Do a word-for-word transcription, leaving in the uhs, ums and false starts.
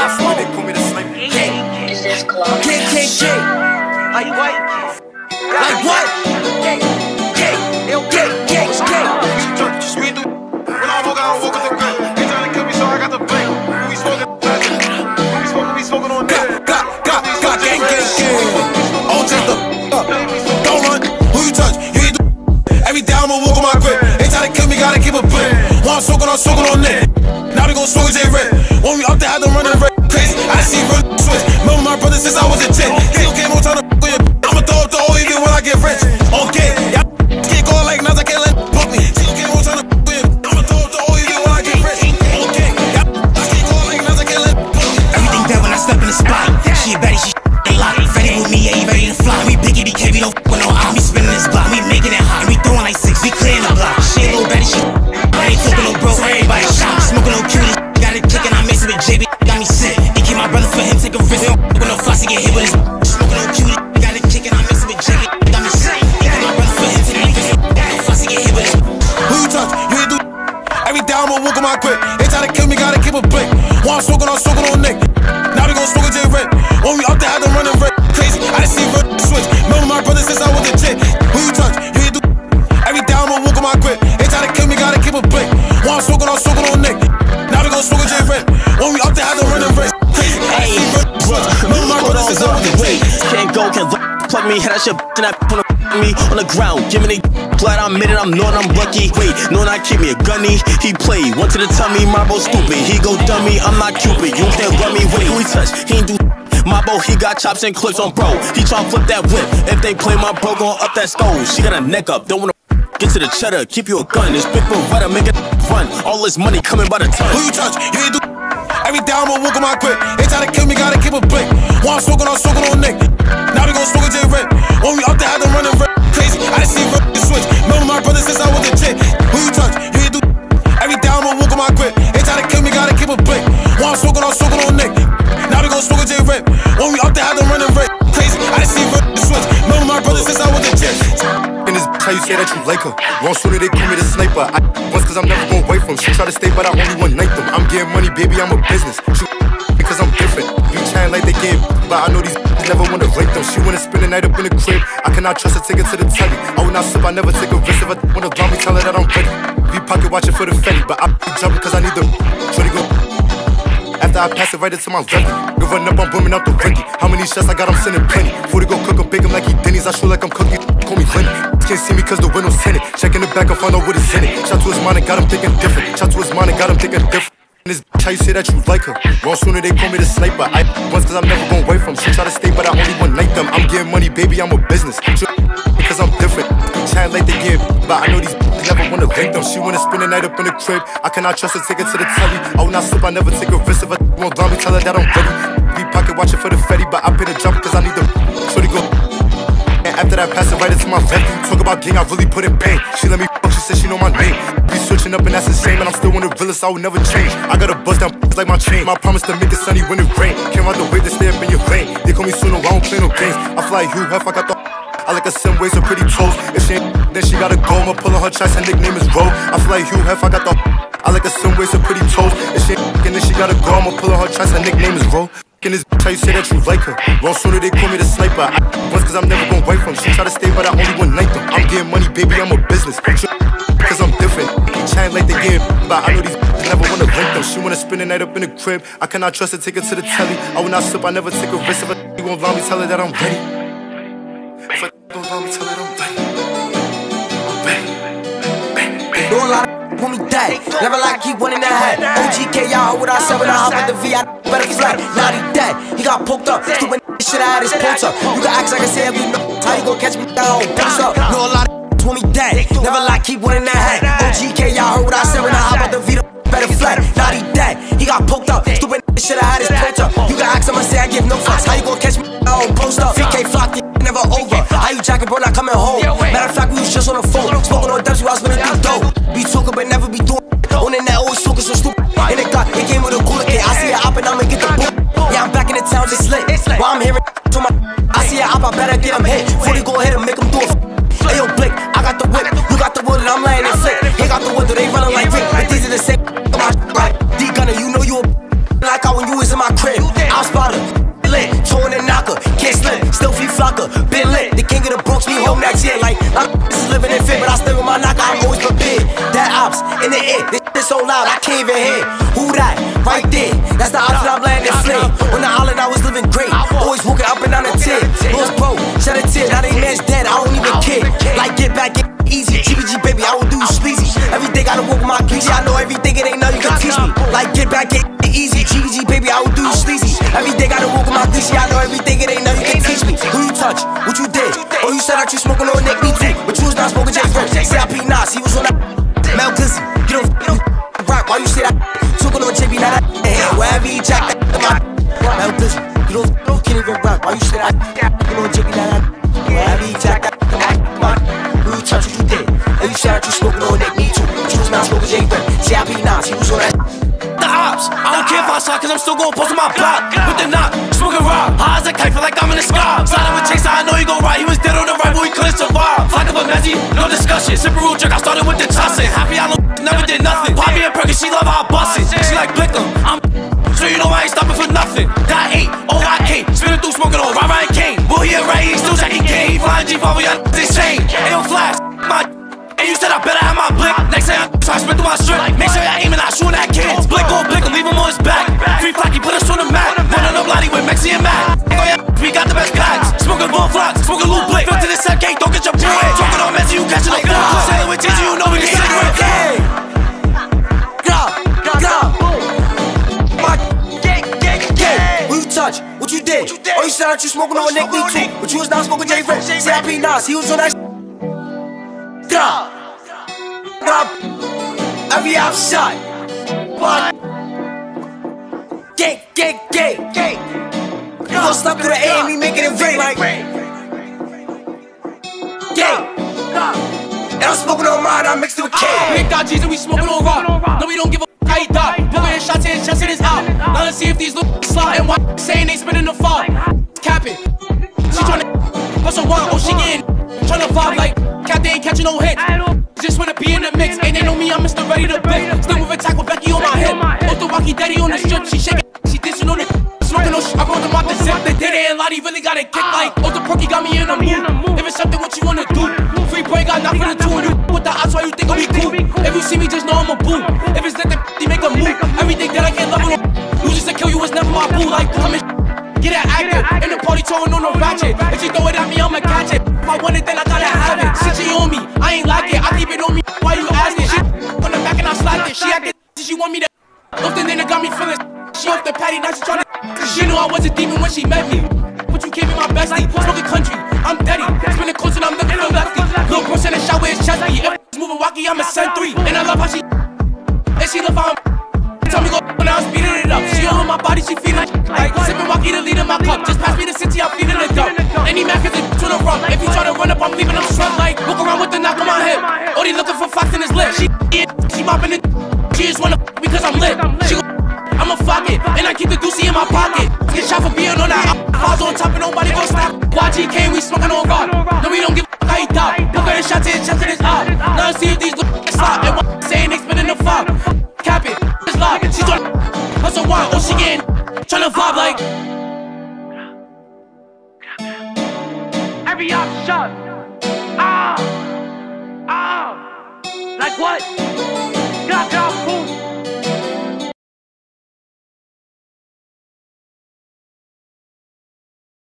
swear they call me the sniper. Is this club? K K K. Like what? Like what? K K K K K. We do. When I walk, I don't walk with the gun. They trying to kill me, so I got the bank. We smoking, we smoking, we smoking on that. Got, got, got, gang, gang, gang. Oh, just the up. Don't run. Who you touch? You ain't do. Every day I'ma walk on my grip. They try to kill me, gotta keep a blip. While I'm smoking, I'm smoking on that. Now they gon' smoke J Red. When we up there, had them running red crazy. I see run switch. Remember my brother since I was a chick. He don't game on time to f with you. I'ma throw up the O even when I get rich. Okay, yeah. Can't go like Nas, I can't let book me. He don't game on time to f with you. I'ma throw up the O even when I get rich. Okay, yeah. I can't go like Nas, I can't let book me. Everything dead when I step in the spot. She a baddie, she a lot. Ready with me, yeah, you ready to fly. We biggie, B K, we don't f with no eye. We spinning this block, we making it hot. And we throwing like six, we clearing the block. She ain't little baddie, she I ain't talking no bro, everybody shot. Smoking no cutie, got it kicking, I mix it with J B, got me sick. He keep my brother for him, take a risk. We don't f with no floss, he get hit with his smoking no cutie, got it kicking, I mix it with J B, got me sick. He keep my brother for him, take a risk. We don't no floss, he get hit with his. Who you touch? You ain't do. Every day I'ma walk on my grip. They try to kill me, gotta keep a blink. While I'm smoking, I'm smoking on Nick. Now they gon' smoke J Red. When we up there, had them running red crazy. I done see red switch. Remember my brother since I was a chick. Who you touch? You ain't do. Every day I'ma walk on my grip. They try to kill me, gotta keep a blink. While I'm smoking, I'm smoking on Nick. Now they gon' smoke J Red. When we up there, had them running red crazy. I done see red switch. Remember my brother since I was a chick. Can't go, can't plug me. Head that shit and that on the me on the ground. Give me the glad I made it. I'm knowing I'm lucky. Wait, knowing I keep me a gunny. He played, went to the tummy. My bro stupid. He go dummy. I'm not Cupid. You can't run me. Wait, who he touch? He ain't do. My bro, he got chops and clips on bro. He tryna flip that whip. If they play my bro, gon' up that stove. She got a neck up. Don't wanna get to the cheddar. Keep you a gun. This big Beretta make it fun. All this money coming by the ton. Who you touch? You ain't do. Every day I'ma walk on my grip. They try to kill me, gotta keep a blink. While I'm smoking, I'm smoking on Nick. Now they gon' smoke J Red. When we up there, had them running red crazy. I done see red switch. Remember my brother since I was a chick. Who you touch? You ain't do. Every day I'ma walk on my grip. They try to kill me, gotta keep a blink. While I'm smoking, I'm smoking on Nick. Now they gon' smoke J Red. When we up there, had them running red crazy. I done see red switch. Remember my brother since I was a chick. In this bitch, how you say that you like her? Wrong sooner they call me the sniper. I once cause I'm never gon' wait from. She try to stay, but I only one night them. I'm getting money, baby, I'm a business. Shoot, because I'm different. You trying like they get, but I know these never wanna rate them. She wanna spend the night up in the crib. I cannot trust her, take her to the telly. I will not slip, I never take a risk. If I wanna drown me, tell her that I'm ready. Be pocket watching for the Fetty, but I be jumping cause I need the shorty go. After I pass it right into my record, go run up, I'm booming out the Ricky. How many shots I got, I'm sending plenty. Before they go cook, I'm bake him like he Denny's. I show like I'm cooking, call me Lenny. Can't see me cause the window's tinted. Check in the back, I find out what is in it. Shot to his mind and got him thinking different. Shot to his mind and got him thinking different. This bitch, how you say that you like her? Wrong sooner they call me the sniper. I once cause I'm never gon' wait from. She try to stay, but I only one night them. I'm getting money, baby, I'm a business. Because I'm different. Chat like they give, but I know these never wanna rate them. She wanna spend the night up in the crib. I cannot trust her, take her to the telly. I will not slip, I never take a risk. If I won't drown me, tell her that I'm ready. Be pocket watching for the Fetty, but I pay the jump cause I need the shorty go. And after that, pass it right into my left. Talk about gang, I really put in pain. She let me fuck, she said she know my name. Be switching up and that's insane, and I'm still one of the realest, I will never change. I gotta bust down like my chain. My promise to make it sunny when it rain. Can't ride the way to stay up in your lane. They call me sooner, I don't play no games. I fly Hugh Hef, I got the I like her sim ways, her pretty toes. If she ain't then she gotta go. I'ma pull on her chest, her nickname is Ro. I fly Hugh Hef, I got the I like her sim ways, her pretty toes. If she ain't then she gotta go. I'ma pull on her chest, her nickname is Ro. In this bitch, how you say that you like her? Wrong sooner they call me the sniper. I once cause I'm never gon' wait from. She try to stay, but I only one night them. I'm getting money, baby, I'm a business. Cause I'm different. He chatting like they give, but I know these never wanna rent them. She wanna spend the night up in the crib. I cannot trust her, take her to the telly. I will not slip, I never take a risk. If I you won't allow me, tell her that I'm ready. If I don't allow me, tell her that I'm ready. I'm ready. Bang, bang. Do a lot of pull me dead. Never like keep one in the head. O G K, y'all heard what I said when I hop with the V. I better flat. Now he dead. He got poked up. Stupid shit, I had his pulse up. You can act like I say every no. How you gon' catch me down? Post up. Know a lot of pull me dead. Never like keep one in the head. O G K, y'all heard what I said when I hop with the V. Better flat. Now he dead. He got poked up. Stupid shit, I had his pulse up. You can ask him, I say I give no fucks. How you gon' catch me down? Post up. V K flock, never over. How you jacking, bro? Not coming home. Matter of fact, we was just on the phone. Smoking on dubs, we was spinning through dope. Be talking, but never be doing. On the net, always talking so stupid. In the cut, it came with a cooler kid. I see it up and I'ma get the boot. Yeah, I'm back in the town, just lit. While I'm hearing to my I see it up, I better get him hit. Before they go ahead and make him do it. Hey yo, Blake, I got the whip. You got the wood and I'm laying it flick. He got the wood, they running like Rick. But these are the same. Right, D Gunner, you know you a like how when you was in my my crib. I'm spotter, lit, torn and knocker, can't slip, still flea flocker, been lit. The king of the Brooks, me home next year. Like, I'm is living in fear, but I still with my knocker, I'm always prepared. That ops in the air, this shit so loud, I can't even hear. Who that? Right there, that's the option I'm laying in flame. On the island, I was living great, always walking up and down the tier. Lost bro, shed a tear, now they man's dead, I don't even care. Like, get back, get easy, G B G baby, I will do you sleazy. Every day gotta walk with my greasy, I know everything, it ain't nothing you can teach me. Like, get back, get easy, G B G baby, I will do you sleazy. Every day gotta walk with my greasy, I know everything, it ain't nothing you can teach me. Who you touch? What you did? Oh, you said that you smoking on Nick, me too. But you was not smoking J Fred. Say I P Nas, he was on that Mel Gizzy. You don't rock, why you say that? Smoking on J B, now that hand. Wherever he jack that Mel Gizzy. You don't, you can't even rock, why you say that? Smoking on J B, now that wherever he jack that who you touch, what you did? Oh, you said that you smoking on Nick, me too. But you was not smoking J Fred. Say I P Nas, he was on that the ops. I don't care if I shot, cause I'm still gon' post on my block. With the knock, smoking rock. High as a kite, feel like I'm in the sky. Sliding with Chase, I know he gon' ride. He was dead on the right, but he couldn't survive. Flock of a Messi, no discussion. Simple rule jerk, I started with the tussin'. Happy I know never did nothing. Poppy and Perkins, she love how I bust it. She like Blickum, I'm so you know I ain't stopping for nothing. That eight, O I K, spinning through smoking on Ryan Ryan Kane. Will he right, he still checking game. He flying G five, y'all insane. Ayo Flash, my and you said I better have my blick. Next thing I try to spin through my strip. Make sure y'all aiming, not shooting at kids. Blick on blick, leave him on his back. Free Flocky, put us on the mat. Running up Lottie with Mexi and Matt. Oh yeah, we got the best packs. Smoking bull flocks, smoking loot blick. Fill to the set cake, don't get your boy. Talking on Messi, you catching the ball. Sailing with Gigi, you know we can cigarette. Go, go. My gang, gang, gang. Who you touch? What you did? Oh, you said that you smoking on Nick, me too. But you was not smoking J Fred. Say I P Nas, he was on that. Go. Every outside, what? Gang, gang, gang, gang. You gon' stop through the A and we making it rain like gang. And I'm smoking on mine, I mixed it with K. Big God G's and we smoking on rock. No, we don't give a f*** how he die. Booking his shots in his chest and his out. Now let's see if these little slide and why saying they spinning the fall. Capping. She tryna bust a wine, oh she getting tryna vibe like cat, they ain't catching no hits. Just wanna be in the mix, and they know me, I'm Mister Ready to Bake. Still moving tack with Becky on my hip. Off the walkie daddy on the strip, she shaking, she dissing on it. Smoking no shit, I rolled them out the zip. The daddy and Lottie really got it kicked like off the perky got me in the mood. If it's something what you wanna do, free boy got not for the two. And you with the odds, why you think we cool? If you see me, just know I'm a boo. If it's that the he make a move, everything that I can't love on. Who's just to kill you was never my boo. Like I'm in get that active, in the party throwing on no ratchet. If she throw it at me, I'ma catch it. If I want it, then I gotta have it. Since she on me, I ain't like it. I keep it on me. Why you asking? She on the back and I slapped it. She acted, she want me to. Often then it got me feeling. She off the patty, now she tryna. She knew I was a demon when she met me. But you can't be my bestie. Smoking country, I'm daddy. Spinning close and I'm looking for lefty. Little bro in the shower is chest me. If it's moving wacky, I'm a send three. And I love how she. And she love how I'm. Tell me go when I was speeding it up. She on my body, she feeling like sipping wacky to lead in my cup. Just pass me the city, I'm feeding it up. Any man cause it's to the run. If you try to run up, I'm leaving them shrugged like walk around with the knock on my hip. Oh, they looking for fox in his lip. She she mopping it. She just wanna because I'm lit. She go, I'ma fuck it. And I keep the doozy in my pocket. Get shot for being on that. Files on top and nobody gon' stop. Y G K, we smoking on rock. No, we don't give a how he die. Look at his shots in his chest and his eye. Now let's see if these look slot. And one saying they spinning the fog. Cap it. She tryna hustle wild, oh she getting tryna vibe like every op shot. Ah, ah, like what?